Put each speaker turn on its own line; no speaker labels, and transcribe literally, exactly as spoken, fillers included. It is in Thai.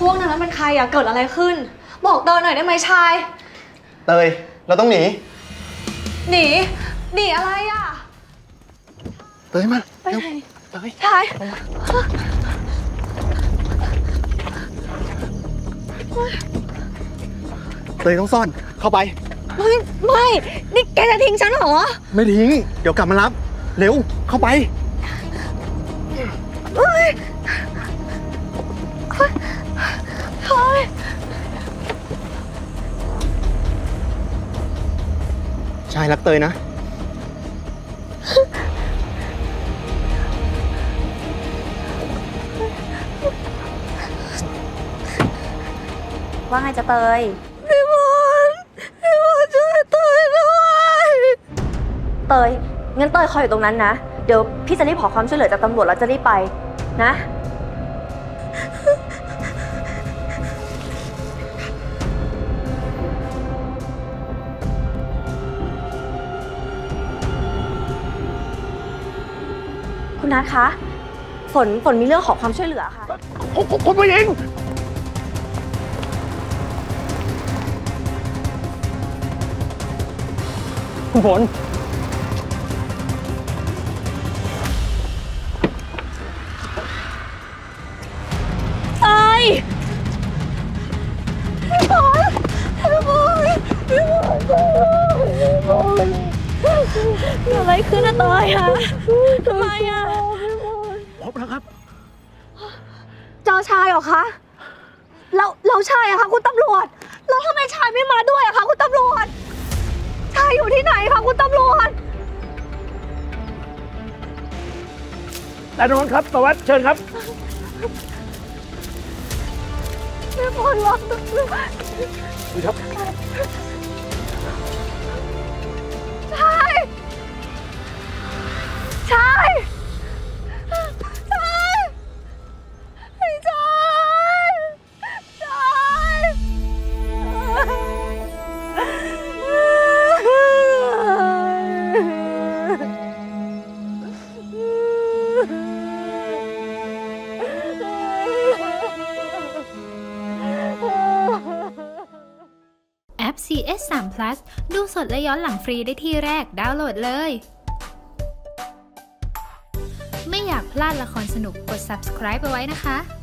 พวกนั้นมันเป็นใครอะเกิดอะไรขึ้นบอกเตยหน่อยได้ไหมชาย
เตยเราต้องหนี
หนีหนีอะไรอะ
เตยมา
ไปไหน
เตย
ชาย
เตยต้องซ่อนเข้าไป
ไม่ไม่นี่แกจะทิ้งฉันเหรอ
ไม่ทิ้งเดี๋ยวกลับมารับเร็วเข้าไป
เฮ้ยเฮ้ยเฮ้ย
ชายรักเตยนะ
ว่าไงจะเตย
พี่บอลพี่บอลช่วยเตยด้วย
เตยงั้นเตยคอยอยู่ตรงนั้นนะเดี๋ยวพี่จะรีบขอความช่วยเหลือจากตำรวจแล้วจะรีบไปนะคุณนัทคะฝนฝนมีเรื่องขอความช่วยเหลือค่ะ
คุณผู้หญิงคุณฝน
ตายพี่บอลพี่บอลพี่บอลพี่บอลเกิดอะไรขึ้นนะตายอะทำไมอะ
พบแล้วครับ
เจอชายเหรอคะเราเราชายอะคะคุณตำรวจแล้วทำไมชายไม่มาด้วยอะคะคุณตำรวจชายอยู่ที่ไหนคะคุณตำรวจ
นายนนท์ครับประวัติเชิญครับ
ไม่พอหรอก
ดีครับ
ชายชายชายไอ้ชายชาย
แอป ซี เอส สาม พลัส ดูสดและย้อนหลังฟรีได้ที่แรกดาวน์โหลดเลย ไม่อยากพลาดละครสนุกกด ซับสไครบ์ เอาไว้นะคะ